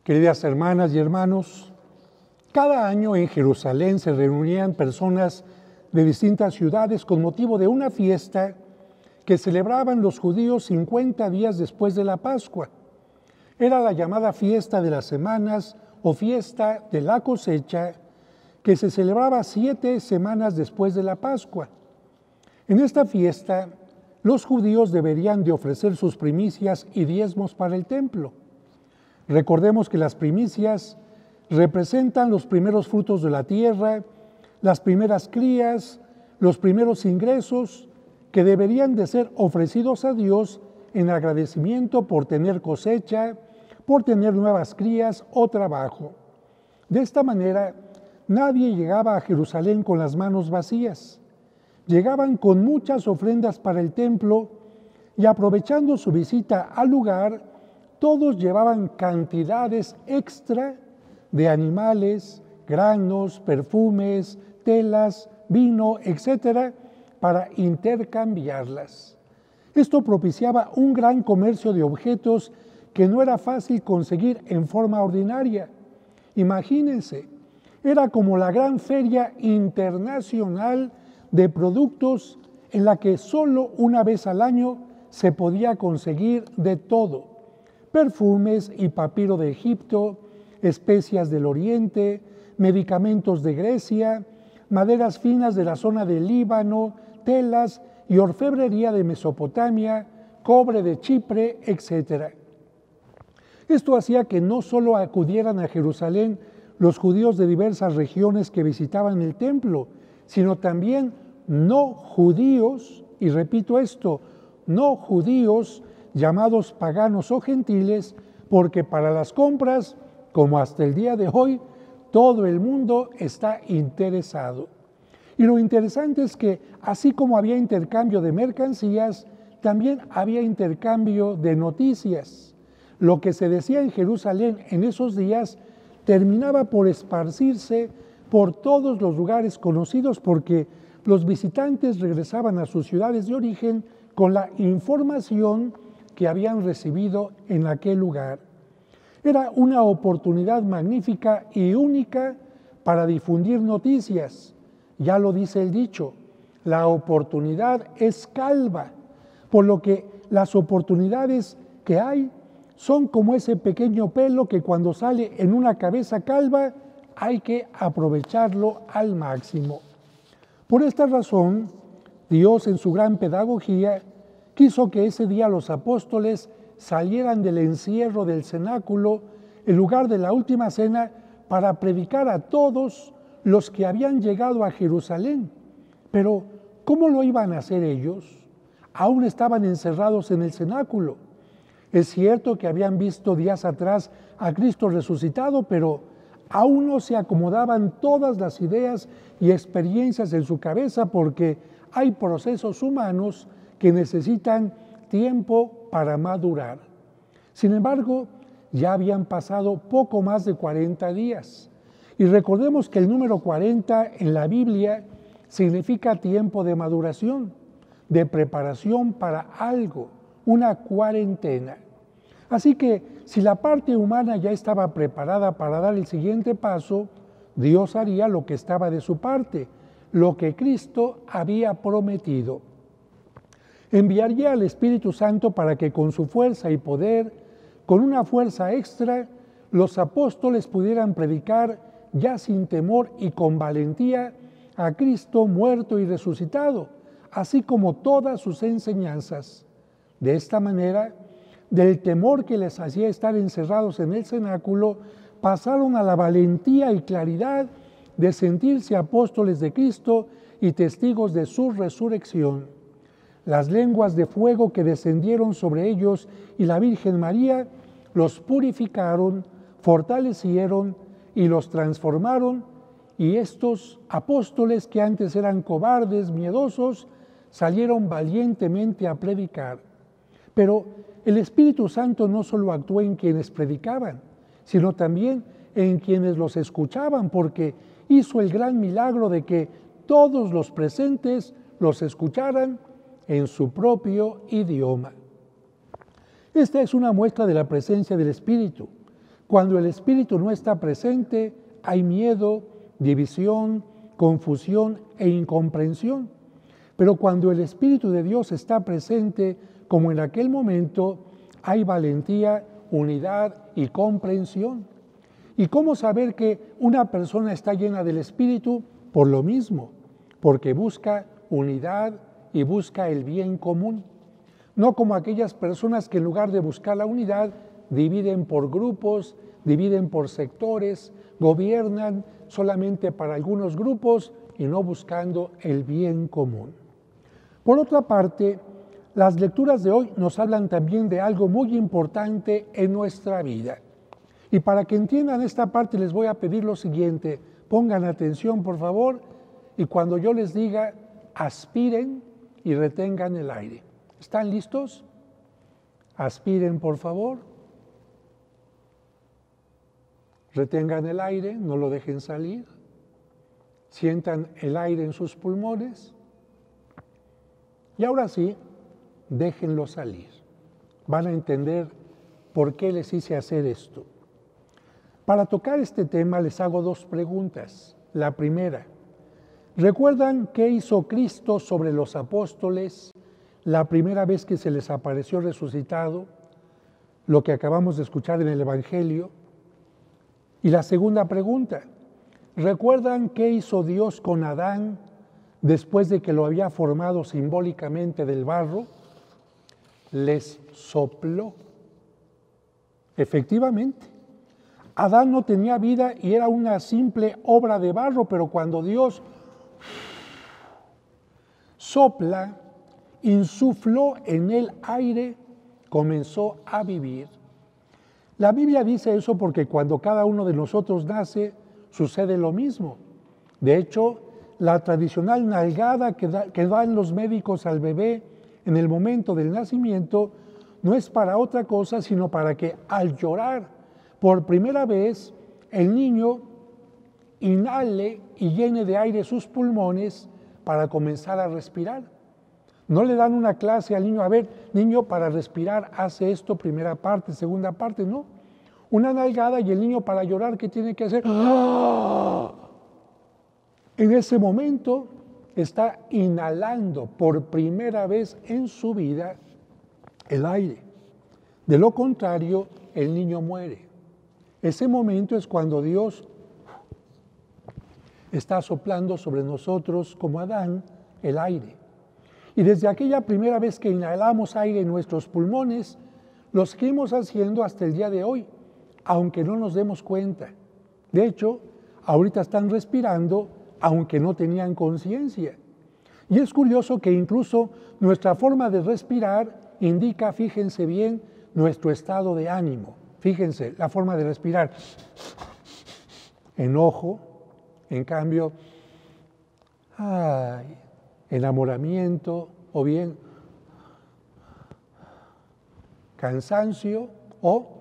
Queridas hermanas y hermanos, cada año en Jerusalén se reunían personas de distintas ciudades con motivo de una fiesta que celebraban los judíos 50 días después de la Pascua. Era la llamada fiesta de las semanas o fiesta de la cosecha, que se celebraba 7 semanas después de la Pascua. En esta fiesta, los judíos deberían de ofrecer sus primicias y diezmos para el templo. Recordemos que las primicias representan los primeros frutos de la tierra, las primeras crías, los primeros ingresos que deberían de ser ofrecidos a Dios en agradecimiento por tener cosecha, por tener nuevas crías o trabajo. De esta manera, nadie llegaba a Jerusalén con las manos vacías. Llegaban con muchas ofrendas para el templo y aprovechando su visita al lugar, todos llevaban cantidades extra de animales, granos, perfumes, telas, vino, etcétera, para intercambiarlas. Esto propiciaba un gran comercio de objetos que no era fácil conseguir en forma ordinaria. Imagínense, era como la gran feria internacional de productos en la que solo una vez al año se podía conseguir de todo: perfumes y papiro de Egipto, especias del Oriente, medicamentos de Grecia, maderas finas de la zona del Líbano, telas y orfebrería de Mesopotamia, cobre de Chipre, etc. Esto hacía que no solo acudieran a Jerusalén los judíos de diversas regiones que visitaban el templo, sino también no judíos, y repito esto, no judíos llamados paganos o gentiles, porque para las compras, como hasta el día de hoy, todo el mundo está interesado. Y lo interesante es que, así como había intercambio de mercancías, también había intercambio de noticias. Lo que se decía en Jerusalén en esos días terminaba por esparcirse por todos los lugares conocidos, porque los visitantes regresaban a sus ciudades de origen con la información que habían recibido en aquel lugar. Era una oportunidad magnífica y única para difundir noticias. Ya lo dice el dicho, la oportunidad es calva, por lo que las oportunidades que hay son como ese pequeño pelo que cuando sale en una cabeza calva hay que aprovecharlo al máximo. Por esta razón, Dios en su gran pedagogía quiso que ese día los apóstoles salieran del encierro del cenáculo, en lugar de la última cena, para predicar a todos los que habían llegado a Jerusalén. Pero, ¿cómo lo iban a hacer ellos? Aún estaban encerrados en el cenáculo. Es cierto que habían visto días atrás a Cristo resucitado, pero aún no se acomodaban todas las ideas y experiencias en su cabeza, porque hay procesos humanos que necesitan tiempo para madurar. Sin embargo, ya habían pasado poco más de 40 días. Y recordemos que el número 40 en la Biblia significa tiempo de maduración, de preparación para algo, una cuarentena. Así que si la parte humana ya estaba preparada para dar el siguiente paso, Dios haría lo que estaba de su parte, lo que Cristo había prometido. Enviaría al Espíritu Santo para que con su fuerza y poder, con una fuerza extra, los apóstoles pudieran predicar ya sin temor y con valentía a Cristo muerto y resucitado, así como todas sus enseñanzas. De esta manera, del temor que les hacía estar encerrados en el cenáculo, pasaron a la valentía y claridad de sentirse apóstoles de Cristo y testigos de su resurrección. Las lenguas de fuego que descendieron sobre ellos y la Virgen María los purificaron, fortalecieron y los transformaron, y estos apóstoles que antes eran cobardes, miedosos, salieron valientemente a predicar. Pero el Espíritu Santo no solo actuó en quienes predicaban, sino también en quienes los escuchaban, porque hizo el gran milagro de que todos los presentes los escucharan en su propio idioma. Esta es una muestra de la presencia del Espíritu. Cuando el Espíritu no está presente, hay miedo, división, confusión e incomprensión. Pero cuando el Espíritu de Dios está presente, como en aquel momento, hay valentía, unidad y comprensión. ¿Y cómo saber que una persona está llena del Espíritu? Por lo mismo, porque busca unidad y busca el bien común. No como aquellas personas que en lugar de buscar la unidad, dividen por grupos, dividen por sectores, gobiernan solamente para algunos grupos y no buscando el bien común. Por otra parte, las lecturas de hoy nos hablan también de algo muy importante en nuestra vida. Y para que entiendan esta parte les voy a pedir lo siguiente: pongan atención por favor, y cuando yo les diga, aspiren y retengan el aire. ¿Están listos? Aspiren por favor. Retengan el aire, no lo dejen salir. Sientan el aire en sus pulmones. Y ahora sí, déjenlo salir. Van a entender por qué les hice hacer esto. Para tocar este tema les hago dos preguntas. La primera, ¿recuerdan qué hizo Cristo sobre los apóstoles la primera vez que se les apareció resucitado? Lo que acabamos de escuchar en el Evangelio. Y la segunda pregunta, ¿recuerdan qué hizo Dios con Adán después de que lo había formado simbólicamente del barro? Les sopló. Efectivamente, Adán no tenía vida y era una simple obra de barro, pero cuando Dios sopla, insufló en él aire, comenzó a vivir. La Biblia dice eso porque cuando cada uno de nosotros nace, sucede lo mismo. De hecho, la tradicional nalgada que dan los médicos al bebé en el momento del nacimiento no es para otra cosa, sino para que al llorar por primera vez, el niño inhale y llene de aire sus pulmones para comenzar a respirar. No le dan una clase al niño, a ver, niño, para respirar hace esto, primera parte, segunda parte, no. Una nalgada y el niño para llorar, ¿qué tiene que hacer? ¡Ah! En ese momento está inhalando por primera vez en su vida el aire. De lo contrario, el niño muere. Ese momento es cuando Dios está soplando sobre nosotros, como Adán, el aire. Y desde aquella primera vez que inhalamos aire en nuestros pulmones, lo seguimos haciendo hasta el día de hoy, aunque no nos demos cuenta. De hecho, ahorita están respirando, aunque no tenían conciencia. Y es curioso que incluso nuestra forma de respirar indica, fíjense bien, nuestro estado de ánimo. Fíjense, la forma de respirar. Enojo, en cambio, enamoramiento, o bien cansancio o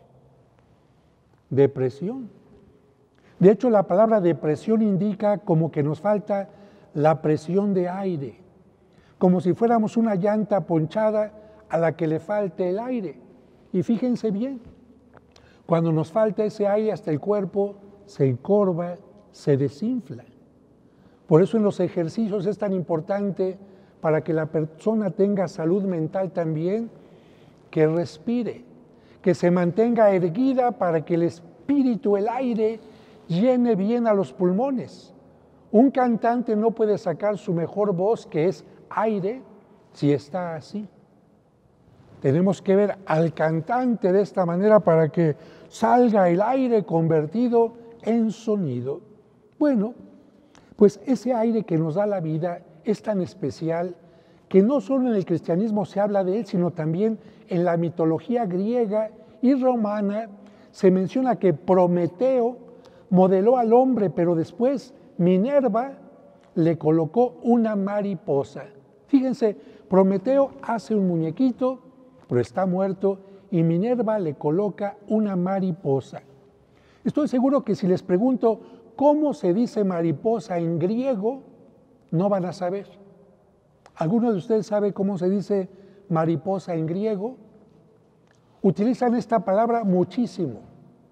depresión. De hecho, la palabra depresión indica como que nos falta la presión de aire, como si fuéramos una llanta ponchada a la que le falte el aire. Y fíjense bien, cuando nos falta ese aire, hasta el cuerpo se encorva, se desinfla. Por eso en los ejercicios es tan importante, para que la persona tenga salud mental también, que respire, que se mantenga erguida para que el espíritu, el aire, llene bien a los pulmones. Un cantante no puede sacar su mejor voz, que es aire, si está así. Tenemos que ver al cantante de esta manera para que salga el aire convertido en sonido. Bueno, pues ese aire que nos da la vida es tan especial que no solo en el cristianismo se habla de él, sino también en la mitología griega y romana se menciona que Prometeo modeló al hombre, pero después Minerva le colocó una mariposa. Fíjense, Prometeo hace un muñequito, pero está muerto, y Minerva le coloca una mariposa. Estoy seguro que si les pregunto cómo se dice mariposa en griego, no van a saber. ¿Alguno de ustedes sabe cómo se dice mariposa en griego? Utilizan esta palabra muchísimo.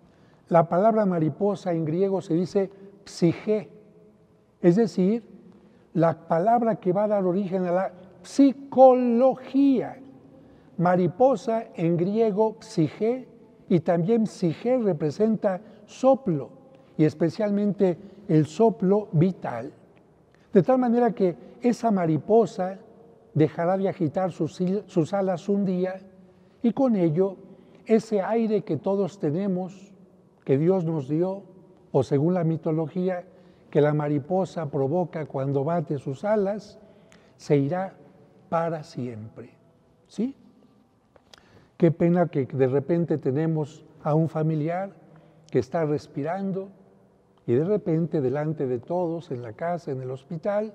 La palabra mariposa en griego se dice psige, es decir, la palabra que va a dar origen a la psicología. Mariposa en griego psige, y también psige representa soplo, y especialmente el soplo vital. De tal manera que esa mariposa dejará de agitar sus alas un día, y con ello ese aire que todos tenemos, que Dios nos dio, o según la mitología, que la mariposa provoca cuando bate sus alas, se irá para siempre. ¿Sí? Qué pena que de repente tenemos a un familiar que está respirando y de repente delante de todos, en la casa, en el hospital,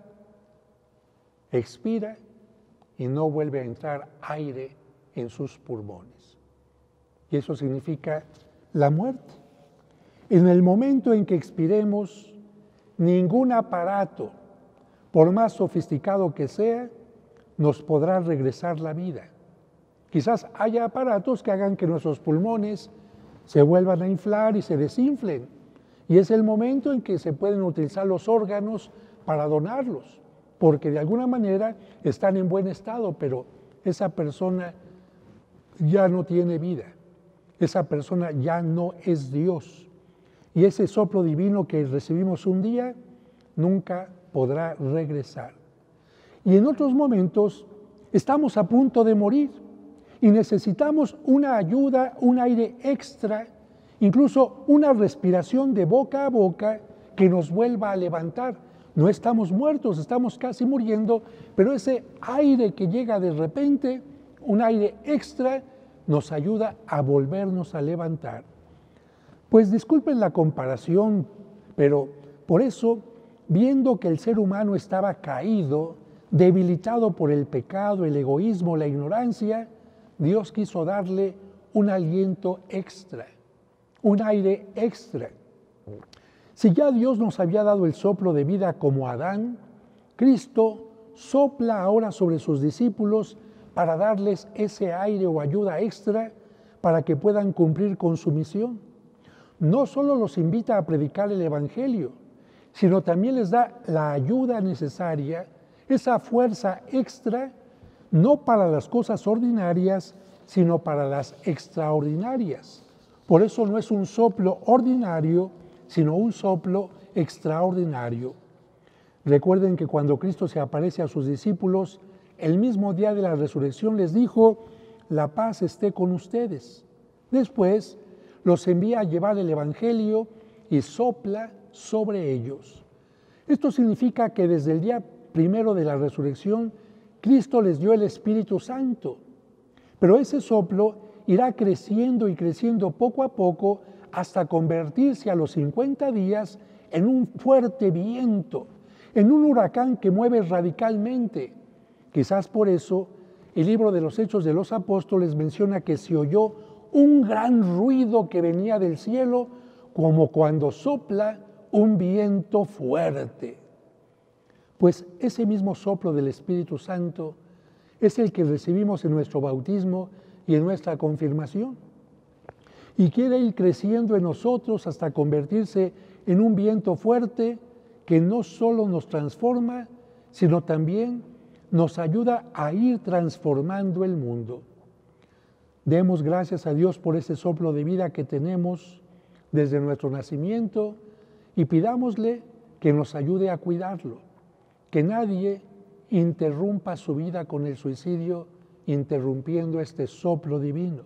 expira y no vuelve a entrar aire en sus pulmones. Y eso significa la muerte. En el momento en que expiremos, ningún aparato, por más sofisticado que sea, nos podrá regresar la vida. Quizás haya aparatos que hagan que nuestros pulmones se vuelvan a inflar y se desinflen. Y es el momento en que se pueden utilizar los órganos para donarlos, porque de alguna manera están en buen estado, pero esa persona ya no tiene vida. Esa persona ya no es Dios. Y ese soplo divino que recibimos un día nunca podrá regresar. Y en otros momentos estamos a punto de morir y necesitamos una ayuda, un aire extra, incluso una respiración de boca a boca que nos vuelva a levantar. No estamos muertos, estamos casi muriendo, pero ese aire que llega de repente, un aire extra, nos ayuda a volvernos a levantar. Pues disculpen la comparación, pero por eso, viendo que el ser humano estaba caído, debilitado por el pecado, el egoísmo, la ignorancia, Dios quiso darle un aliento extra, un aire extra. Si ya Dios nos había dado el soplo de vida como a Adán, Cristo sopla ahora sobre sus discípulos para darles ese aire o ayuda extra para que puedan cumplir con su misión. No solo los invita a predicar el Evangelio, sino también les da la ayuda necesaria, esa fuerza extra, no para las cosas ordinarias, sino para las extraordinarias. Por eso no es un soplo ordinario, sino un soplo extraordinario. Recuerden que cuando Cristo se aparece a sus discípulos, el mismo día de la resurrección les dijo, la paz esté con ustedes. Después los envía a llevar el Evangelio y sopla sobre ellos. Esto significa que desde el día primero de la resurrección, Cristo les dio el Espíritu Santo. Pero ese soplo irá creciendo y creciendo poco a poco hasta convertirse a los 50 días en un fuerte viento, en un huracán que mueve radicalmente. Quizás por eso el libro de los Hechos de los Apóstoles menciona que se oyó un gran ruido que venía del cielo, como cuando sopla un viento fuerte. Pues ese mismo soplo del Espíritu Santo es el que recibimos en nuestro bautismo y en nuestra confirmación. Y quiere ir creciendo en nosotros hasta convertirse en un viento fuerte que no solo nos transforma, sino también nos ayuda a ir transformando el mundo. Demos gracias a Dios por ese soplo de vida que tenemos desde nuestro nacimiento y pidámosle que nos ayude a cuidarlo, que nadie interrumpa su vida con el suicidio, interrumpiendo este soplo divino.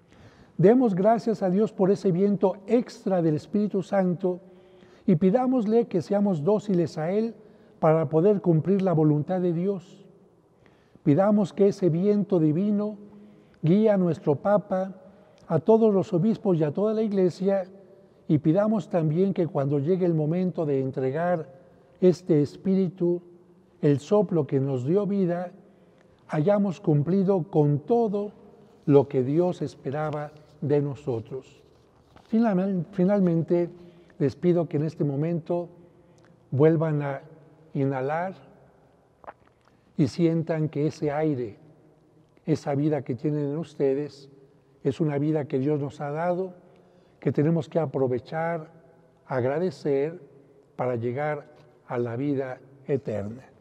Demos gracias a Dios por ese viento extra del Espíritu Santo y pidámosle que seamos dóciles a Él para poder cumplir la voluntad de Dios. Pidamos que ese viento divino guíe a nuestro Papa, a todos los obispos y a toda la Iglesia, y pidamos también que cuando llegue el momento de entregar este Espíritu, el soplo que nos dio vida, hayamos cumplido con todo lo que Dios esperaba de nosotros. Finalmente, les pido que en este momento vuelvan a inhalar y sientan que ese aire, esa vida que tienen en ustedes, es una vida que Dios nos ha dado, que tenemos que aprovechar, agradecer para llegar a la vida eterna.